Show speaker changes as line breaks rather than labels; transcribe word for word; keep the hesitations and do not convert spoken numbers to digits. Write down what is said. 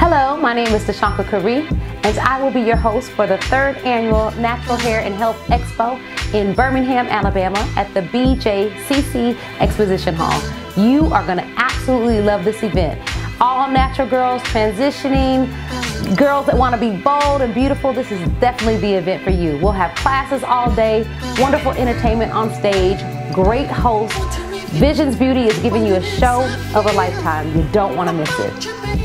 Hello, my name is Deshonica Kerrie, and I will be your host for the third annual Natural Hair and Health Expo in Birmingham, Alabama at the B J C C Exposition Hall. You are going to absolutely love this event. All natural girls transitioning, girls that want to be bold and beautiful, this is definitely the event for you. We'll have classes all day, wonderful entertainment on stage, great hosts. Visions Beauty is giving you a show of a lifetime. You don't want to miss it.